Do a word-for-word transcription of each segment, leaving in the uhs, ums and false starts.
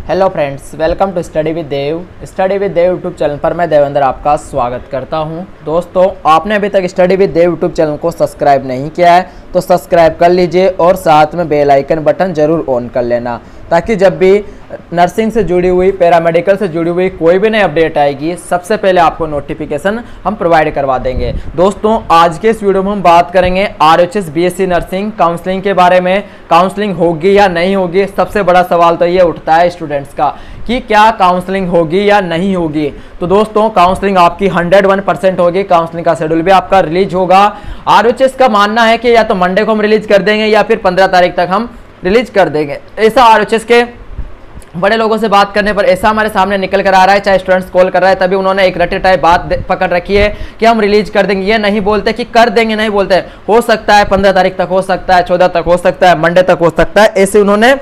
Hello friends, welcome to study with Dev. Study with Dev YouTube channel पर मैं देवेंद्र आपका स्वागत करता हूं। दोस्तों, आपने अभी तक study with Dev YouTube channel को सब्सक्राइब नहीं किया है तो सब्सक्राइब कर लीजिए और साथ में बेल आइकन बटन जरूर ऑन कर लेना, ताकि जब भी नर्सिंग से जुड़ी हुई, पैरामेडिकल से जुड़ी हुई कोई भी नई अपडेट आएगी सबसे पहले आपको नोटिफिकेशन हम प्रोवाइड करवा देंगे। दोस्तों, आज के इस वीडियो में हम बात करेंगे आरएचएस बीएससी नर्सिंग काउंसलिंग के बारे में। काउंसलिंग होगी या नहीं होगी, सबसे बड़ा सवाल तो ये उठता है स्टूडेंट्स का कि क्या काउंसलिंग होगी या नहीं होगी। तो दोस्तों, काउंसलिंग आपकी हंड्रेड वन परसेंट होगी। काउंसलिंग का शेड्यूल भी आपका रिलीज होगा। आरएचएस का मानना है कि या तो मंडे को हम रिलीज कर देंगे या फिर पंद्रह तारीख तक हम रिलीज कर देंगे। ऐसा आरएचएस के बड़े लोगों से बात करने पर ऐसा हमारे सामने निकल कर आ रहा है। चाहे स्टूडेंट्स कॉल कर रहा है तभी उन्होंने एक रटे टाइप बात पकड़ रखी है कि हम रिलीज कर देंगे। ये नहीं बोलते कि कर देंगे, नहीं बोलते हो सकता है पंद्रह तारीख तक हो सकता है, चौदह तक हो सकता है, मंडे तक हो सकता है। ऐसे उन्होंने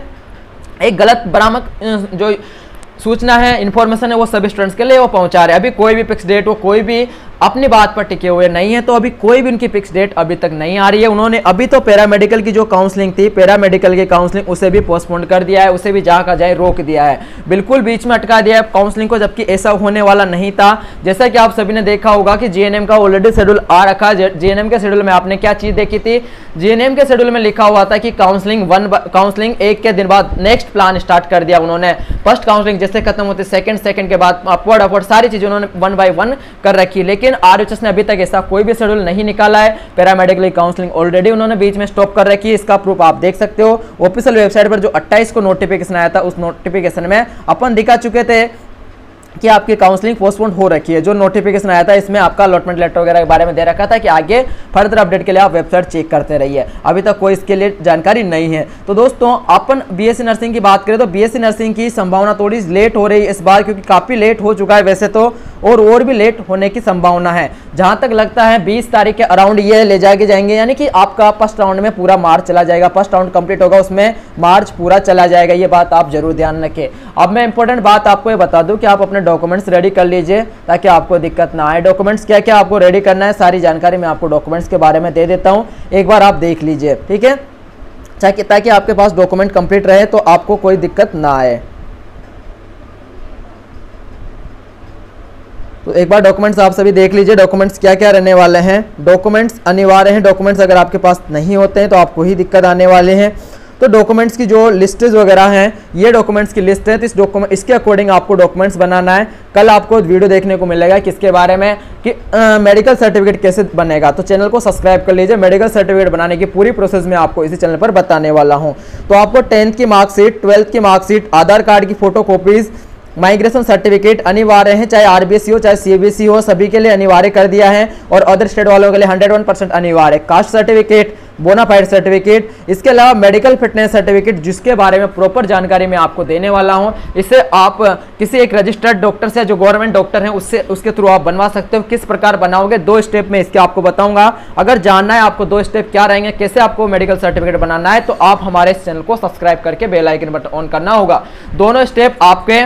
एक गलत बरामद जो सूचना है, इन्फॉर्मेशन है, वो सभी स्टूडेंट्स के लिए वो पहुंचा रहे हैं। अभी कोई भी फिक्स डेट हो, कोई भी अपनी बात पर टिके हुए नहीं है, तो अभी कोई भी उनकी फिक्स डेट अभी तक नहीं आ रही है। उन्होंने अभी तो पैरामेडिकल की जो काउंसलिंग थी, पैरामेडिकल की काउंसलिंग उसे भी पोस्टपोन कर दिया है, उसे भी जहाँ का जाए रोक दिया है, बिल्कुल बीच में अटका दिया है काउंसलिंग को, जबकि ऐसा होने वाला नहीं था। जैसा कि आप सभी ने देखा होगा कि जीएनएम का ऑलरेडी शेड्यूल आ रखा है। जीएनएम के शेड्यूल में आपने क्या चीज देखी थी? जीएनएम के शेड्यूल में लिखा हुआ था कि काउंसलिंग वन काउंसलिंग एक के दिन बाद नेक्स्ट प्लान स्टार्ट कर दिया उन्होंने। फर्स्ट काउंसलिंग जैसे खत्म होती, सेकंड सेकंड के बाद अपवर्ड अपवर्ड सारी चीजें उन्होंने वन बाय वन कर रखी। लेकिन आरएचएस ने अभी तक ऐसा कोई भी शेड्यूल नहीं निकाला है। पैरामेडिकल काउंसलिंग ऑलरेडी उन्होंने बीच में स्टॉप कर रखी है। इसका प्रूफ आप देख सकते हो ऑफिशियल वेबसाइट पर जो अट्ठाईस को नोटिफिकेशन आया था, उस नोटिफिकेशन में अपन दिखा चुके थे कि आपकी काउंसलिंग पोस्टपोन हो रखी है। जो नोटिफिकेशन आया था इसमें आपका अलॉटमेंट लेटर वगैरह के बारे में दे रखा था कि आगे फर्दर अपडेट के लिए आप वेबसाइट चेक करते रहिए। अभी तक कोई इसके लिए जानकारी नहीं है। तो दोस्तों, अपन बीएससी नर्सिंग की बात करें तो बीएससी नर्सिंग की संभावना थोड़ी लेट हो रही है इस बार, क्योंकि काफी लेट हो चुका है वैसे तो, और और भी लेट होने की संभावना है। जहां तक लगता है बीस तारीख के अराउंड ये ले जाके जाएंगे, यानी कि आपका फर्स्ट राउंड में पूरा मार्च चला जाएगा। फर्स्ट राउंड कंप्लीट होगा, उसमें मार्च पूरा चला जाएगा। ये बात आप जरूर ध्यान रखें। अब मैं इंपॉर्टेंट बात आपको ये बता दूं कि आप अपने डॉक्यूमेंट्स रेडी कर लीजिए ताकि आपको दिक्कत ना आए। डॉक्यूमेंट्स क्या क्या आपको रेडी करना है, सारी जानकारी मैं आपको डॉक्यूमेंट्स के बारे में दे देता हूं, एक बार आप देख लीजिए, ठीक है, ताकि आपके पास डॉक्यूमेंट कंप्लीट रहे तो आपको कोई दिक्कत ना आए। तो एक बार डॉक्यूमेंट्स आप सभी देख लीजिए, डॉक्यूमेंट्स क्या क्या रहने वाले हैं। डॉक्यूमेंट्स अनिवार्य हैं, डॉक्यूमेंट्स अगर आपके पास नहीं होते हैं तो आपको ही दिक्कत आने वाले हैं। तो डॉक्यूमेंट्स की जो लिस्टेज वगैरह हैं, ये डॉक्यूमेंट्स की लिस्ट है, तो इस डॉक्यूमेंट इसके अकॉर्डिंग आपको डॉक्यूमेंट्स बनाना है। कल आपको वीडियो देखने को मिलेगा किसके बारे में कि मेडिकल सर्टिफिकेट कैसे बनेगा, तो चैनल को सब्सक्राइब कर लीजिए। मेडिकल सर्टिफिकेट बनाने की पूरी प्रोसेस में आपको इसी चैनल पर बताने वाला हूँ। तो आपको टेंथ की मार्कशीट, ट्वेल्थ की मार्कशीट, आधार कार्ड की फोटो कॉपीज, माइग्रेशन सर्टिफिकेट अनिवार्य है, चाहे आरबीएससी हो चाहे सीबीएसई हो, सभी के लिए अनिवार्य कर दिया है। और अदर स्टेट वालों के लिए हंड्रेड वन परसेंट अनिवार्य। कास्ट सर्टिफिकेट, बोनाफाइड सर्टिफिकेट, इसके अलावा मेडिकल फिटनेस सर्टिफिकेट, जिसके बारे में प्रॉपर जानकारी मैं आपको देने वाला हूं। इसे आप किसी एक रजिस्टर्ड डॉक्टर से, जो गवर्नमेंट डॉक्टर हैं, उससे उसके थ्रू आप बनवा सकते हो। किस प्रकार बनाओगे, दो स्टेप में इसके आपको बताऊंगा। अगर जानना है आपको दो स्टेप क्या रहेंगे, कैसे आपको मेडिकल सर्टिफिकेट बनाना है, तो आप हमारे इस चैनल को सब्सक्राइब करके बेल आइकन बटन ऑन करना होगा। दोनों स्टेप आपके,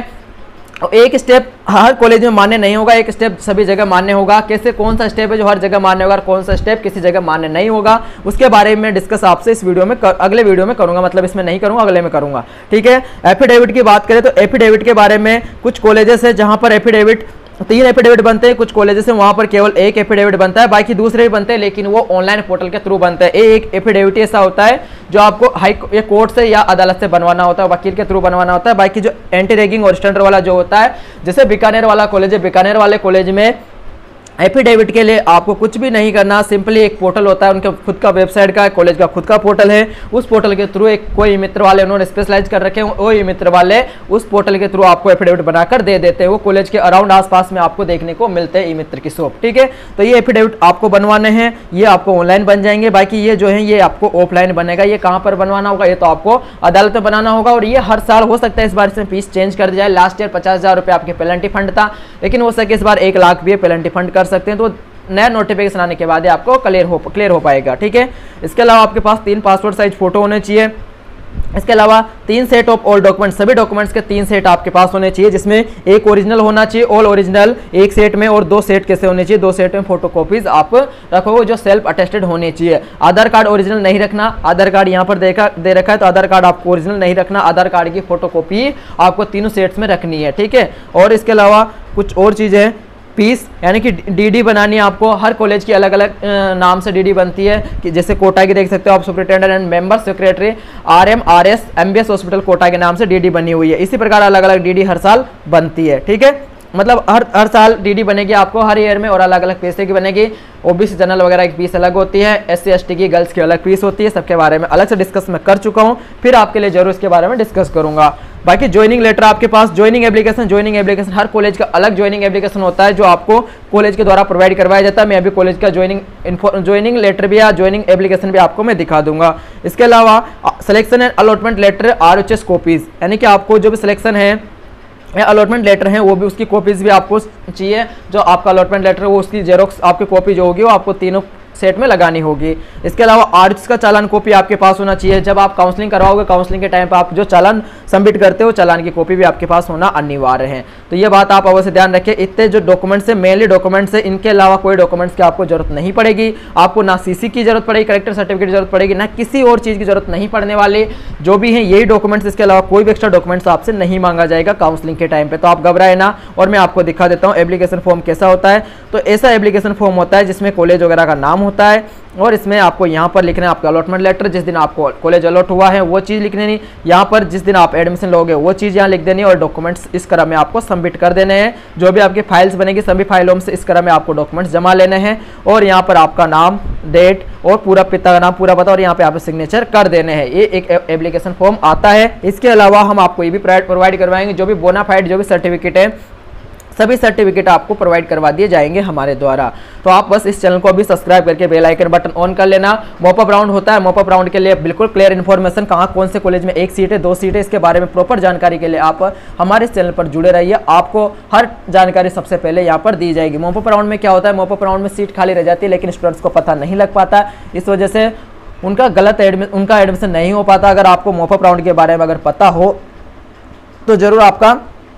एक स्टेप हर कॉलेज में मान्य नहीं होगा, एक स्टेप सभी जगह मान्य होगा। कैसे, कौन सा स्टेप है जो हर जगह मान्य होगा और कौन सा स्टेप किसी जगह मान्य नहीं होगा, उसके बारे में डिस्कस आपसे इस वीडियो में कर, अगले वीडियो में करूंगा। मतलब इसमें नहीं करूंगा, अगले में करूंगा, ठीक है। एफिडेविट की बात करें तो एफिडेविट के बारे में कुछ कॉलेजेस है जहां पर एफिडेविट तीन एफिडेविट बनते हैं, कुछ कॉलेजेस हैं वहां पर केवल एक एफिडेविट बनता है, बाकी दूसरे भी बनते हैं लेकिन वो ऑनलाइन पोर्टल के थ्रू बनते हैं। एक एफिडेविट ऐसा होता है जो आपको हाई ये कोर्ट से या अदालत से बनवाना होता है, वकील के थ्रू बनवाना होता है। बाकी जो एंटी रैगिंग और स्टैंडर्ड वाला जो होता है, जैसे बीकानेर वाला कॉलेज है, बीकानेर वाले कॉलेज में एफिडेविट के लिए आपको कुछ भी नहीं करना, सिंपली एक पोर्टल होता है, उनके खुद का वेबसाइट का, कॉलेज का खुद का पोर्टल है। उस पोर्टल के थ्रू एक कोई मित्र वाले उन्होंने स्पेशलाइज कर रखे हैं, वो मित्र वाले उस पोर्टल के थ्रू आपको एफिडेविट बनाकर दे देते हैं। वो कॉलेज के अराउंड आसपास में आपको देखने को मिलते हैं ई मित्र की शॉप, ठीक है। तो ये एफिडेविट आपको बनवाने हैं, ये आपको ऑनलाइन बन जाएंगे। बाकी ये जो है ये आपको ऑफलाइन बनेगा। ये कहाँ पर बनवाना होगा, ये तो आपको अदालत में बनाना होगा। और ये हर साल हो सकता है इस बार इसमें फीस चेंज कर दी जाए। लास्ट ईयर पचास हजार रुपये आपके पेनल्टी फंड था, लेकिन हो सके इस बार एक लाख भी पेनल्टी फंड कर सकते हैं। तो नया नोटिफिकेशन आने के बाद आपको क्लियर हो क्लियर हो पाएगा, ठीक है। इसके अलावा आपके पास तीन पासपोर्ट साइज फोटो होने चाहिए, इसके अलावा तीन सेट ऑफ ऑल डॉक्यूमेंट्स, सभी डॉक्यूमेंट्स के तीन सेट आपके पास होने चाहिए, जिसमें एक ओरिजिनल होना चाहिए, ऑल ओरिजिनल एक सेट में, और दो सेट कैसे होने चाहिए, दो सेट में फोटोकॉपीज आप रखोगे जो सेल्फ अटेस्टेड होने चाहिए। आधार कार्ड ओरिजिनल नहीं रखना, आधार कार्ड यहाँ पर देखा दे रखा है तो आधार कार्ड आपको ओरिजिनल नहीं रखना, आधार कार्ड की फोटोकॉपी आपको तीनों सेट्स में रखनी है, ठीक है। और इसके अलावा कुछ और चीज़ें, पीस यानी कि डीडी बनानी है आपको, हर कॉलेज की अलग अलग नाम से डीडी बनती है, कि जैसे कोटा की देख सकते हो आप, superintendent and member secretary RM RS MBS hospital Kota के नाम से डीडी बनी हुई है। इसी प्रकार अलग अलग डीडी हर साल बनती है, ठीक है। मतलब हर हर साल डीडी बनेगी आपको हर ईयर में, और अलग अलग पैसे की बनेगी। ओबीसी जनरल वगैरह की फीस अलग होती है, एस सी एस टी की गर्ल्स की अलग फीस होती है, सबके बारे में अलग से डिस्कस मैं कर चुका हूँ, फिर आपके लिए जरूर इसके बारे में डिस्कस करूंगा। बाकी ज्वाइनिंग लेटर आपके पास, ज्वाइनिंग एप्लीकेशन, ज्वाइनिंग एप्लीकेशन हर कॉलेज का अलग ज्वाइनिंग एप्लीकेशन होता है जो आपको कॉलेज के द्वारा प्रोवाइड करवाया जाता है। मैं अभी कॉलेज का ज्वाइनिंग ज्वाइनिंग लेटर भी या ज्वाइनिंग एप्लीकेशन भी आपको मैं दिखा दूंगा। इसके अलावा selection and allotment letter R H S copies, यानी कि आपको जो भी सिलेक्शन है या अलॉटमेंट लेटर है वो भी, उसकी कॉपीज भी आपको चाहिए। जो आपका अलॉटमेंट लेटर है वो उसकी जेरोक्स आपकी कॉपी जो होगी वो आपको तीनों सेट में लगानी होगी। इसके अलावा आर्ट्स का चालान कॉपी आपके पास होना चाहिए। जब आप काउंसलिंग करवाओगे, काउंसलिंग के टाइम पर आप जो चालान सबमिट करते हो, चालान की कॉपी भी आपके पास होना अनिवार्य है। तो ये बात आप अवश्य ध्यान रखें। इतने जो डॉक्यूमेंट्स है, मेनली डॉक्यूमेंट्स है, इनके अलावा कोई डॉक्यूमेंट्स की आपको जरूरत नहीं पड़ेगी। आपको ना सीसी की जरूरत पड़ेगी, करेक्टर सर्टिफिकेट की जरूरत पड़ेगी, ना किसी और चीज़ की जरूरत नहीं पड़ने वाली। जो भी है यही डॉक्यूमेंट्स, इसके अलावा कोई भी एक्स्ट्रा डॉक्यूमेंट्स आपसे नहीं मांगा जाएगा काउंसलिंग के टाइम पे। तो आप घबराए ना, और मैं आपको दिखा देता हूँ एप्लीकेशन फॉर्म कैसा होता है। तो ऐसा एप्लीकेशन फॉर्म होता है जिसमें कॉलेज वगैरह का नाम होता है, और इसमें आपको यहाँ पर लिखना है आपका अलॉटमेंट लेटर, जिस दिन आपको कॉलेज अलॉट हुआ है वो चीज़ लिखनी नहीं, यहाँ पर जिस दिन आप एडमिशन लोगे वो चीज़ यहाँ लिख देनी, और डॉक्यूमेंट्स इस क्रम में आपको सबमिट कर देने हैं। जो भी आपकी फाइल्स बनेगी सभी फाइलों से इस क्रम में आपको डॉक्यूमेंट्स जमा लेने हैं, और यहाँ पर आपका नाम, डेट और पूरा पिता का नाम पूरा पता, और यहाँ पे आप सिग्नेचर कर देने हैं। ये एक एप्लीकेशन फॉर्म आता है। इसके अलावा हम आपको ये भी प्रोवाइड करवाएंगे, जो भी बोनाफाइड जो भी सर्टिफिकेट है, सभी सर्टिफिकेट आपको प्रोवाइड करवा दिए जाएंगे हमारे द्वारा। तो आप बस इस चैनल को अभी सब्सक्राइब करके बेल आइकन बटन ऑन कर लेना। मॉपअप राउंड होता है, मॉपअप राउंड के लिए बिल्कुल क्लियर इन्फॉर्मेशन, कहाँ कौन से कॉलेज में एक सीट है, दो सीट है, इसके बारे में प्रॉपर जानकारी के लिए आप हमारे इस चैनल पर जुड़े रहिए। आपको हर जानकारी सबसे पहले यहाँ पर दी जाएगी। मॉपअप राउंड में क्या होता है, मॉपअप राउंड में सीट खाली रह जाती है, लेकिन स्टूडेंट्स को पता नहीं लग पाता, इस वजह से उनका गलत एडमिशन उनका एडमिशन नहीं हो पाता। अगर आपको मॉपअप राउंड के बारे में अगर पता हो तो जरूर आपका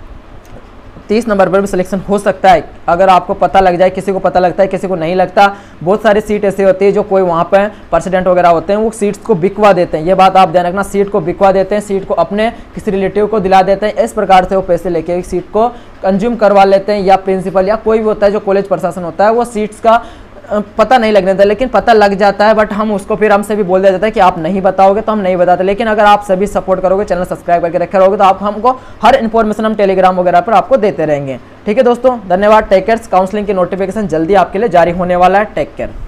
तीस नंबर पर भी सिलेक्शन हो सकता है। अगर आपको पता लग जाए, किसी को पता लगता है किसी को नहीं लगता। बहुत सारी सीट ऐसी होती है जो कोई वहाँ पर प्रेसिडेंट वगैरह होते हैं वो सीट्स को बिकवा देते हैं। ये बात आप ध्यान रखना, सीट को बिकवा देते हैं, सीट को अपने किसी रिलेटिव को दिला देते हैं। इस प्रकार से वो पैसे लेके सीट को कंज्यूम करवा लेते हैं, या प्रिंसिपल या कोई भी होता है जो कॉलेज प्रशासन होता है वो सीट्स का पता नहीं लगने देता, लेकिन पता लग जाता है। बट हम उसको फिर हमसे भी बोल दिया जाता है कि आप नहीं बताओगे तो हम नहीं बताते। लेकिन अगर आप सभी सपोर्ट करोगे, चैनल सब्सक्राइब करके रखे रहोगे, तो आप हमको हर इन्फॉर्मेशन हम टेलीग्राम वगैरह पर आपको देते रहेंगे। ठीक है दोस्तों, धन्यवाद। Take care. काउंसलिंग की नोटिफिकेशन जल्दी आपके लिए जारी होने वाला है। Take care.